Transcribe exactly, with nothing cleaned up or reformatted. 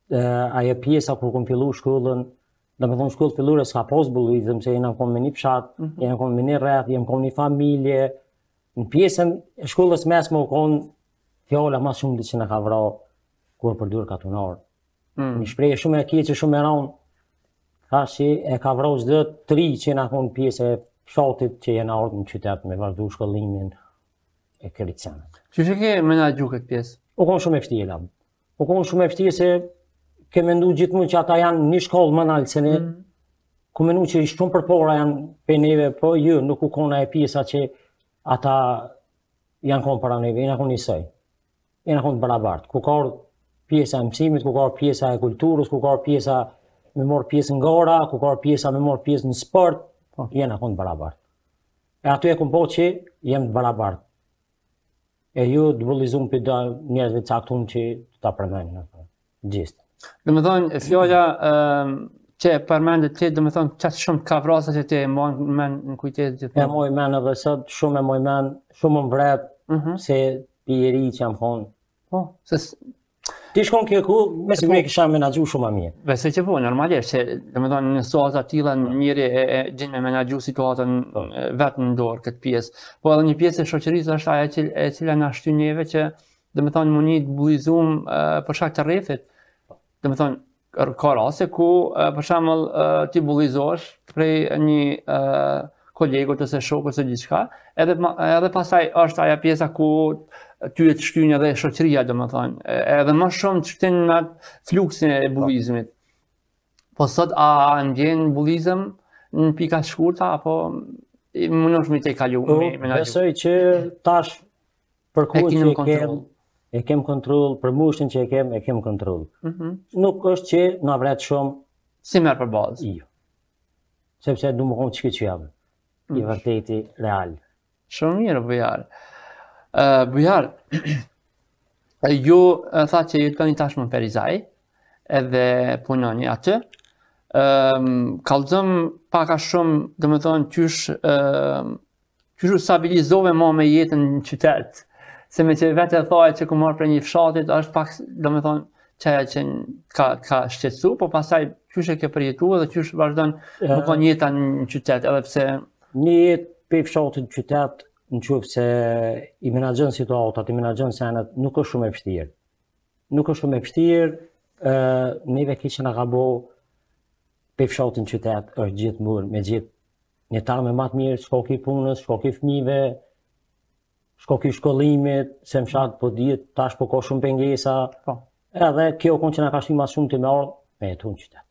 ajo pjesa kur kom fillu shkollën, domethënë shkollë fillore s'ka pas bullizëm, se jena kom me një fshat, mm -hmm. jena kom me një rreth, jena kom një familje. Në pjesën e shkollës mesme u kon fjala më shumë që na ka vra kur përdur katunar. Mm. Një shprehje shumë e keqe, shumë e rëndë. Thash që e ka vrarë çdo tri që na kon pjesë e fshatit që jena ardhur në qytet me vazhdu shkollimin e këtij sene. Çu që ke menaxhu këtë pjesë? U kon shumë e vështirë. U kon shumë e vështirë se ke mendu gjithmonë që ata janë një shkollë më naltë se ne. Mm. Ku mendu që shumë përpara janë pe neve, po jo, nuk u kon ajo pjesa që ata janë kon para neve, jena kon njësoj. Jena kon barabartë. Ku ka pjesa e mësimit, ku ka pjesa e kulturës, ku ka pjesa me morë pjesë në gara, ku ka pjesa me morë pjesë në sport, po, jena kon barabartë. E aty e kom po që jem të barabartë. E ju të bullizum për da njerëzve caktum që ta përmenë, gjithë. Dhe me thonë, fjalla që përmendet ti, dhe me thonë, qatë shumë ka vrasa që ti e mojnë men në kujtet gjithë? E mojnë men edhe sot, shumë e mojnë men, shumë më vret, se pjeri që jam thonë. Po, se... Ti shkon kjo ku, me si me kisha menaxhu shumë a mirë. Besoj që po, normalisht, që dhe me thonë në situata tilla njëri e gjen me menaxhu situatën vetë në dorë këtë pjesë. Po edhe një pjesë e shoqërisë është ajo e cila na shtyn neve që dhe me thonë mundi të bullizum për shkak të rrethit. Dhe me thonë, ka raste ku për shembull ti bullizohesh prej një kolegut ose shokut ose diçka, edhe edhe pastaj është ajo pjesa ku ty e të shtyn edhe shoqëria, domethënë, edhe më shumë të shtyn në fluksin e bullizmit. Po sot a ndjen bullizëm në pika të shkurta apo mundosh me të kalu me menaxhu? Besoj që tash për kohën që kem e kem kontroll, për moshën që e kem e kem kontroll. Nuk është që na vret shumë si merr për bazë. Jo. Sepse du më konë çka që jam. I vërteti real. Shumë mirë, Bujar. Uh, Bujar, ju tha që jetoni tashmë në Perizaj, edhe punoni aty. Um, Kallëzëm paka shumë, dhe me thonë, qysh, uh, qysh u stabilizove ma me jetën në qytet. Se me që vetë e thaj që ku marrë për një fshatit, është pak, dhe me thonë, qeja që ka, ka shqetsu, po pasaj qysh e ke përjetu edhe qysh vazhdon më konë jeta në qytet, edhe pse... Një jetë për fshatit në qytet, në qëfë se i menaxhon situatat, i menaxhon senet, nuk është shumë e vështirë. Nuk është shumë e vështirë, neve kishë nga ka bo për fshatit në qytet, është gjithë mërë, me gjithë një tarë me matë mirë, shko ki punës, shko ki fmive, shko ki shkollimit, se më shatë po djetë, tash po ka shumë pengesa, edhe kjo konë që nga ka shtu mas shumë të me ardhë, me jetu në qytet.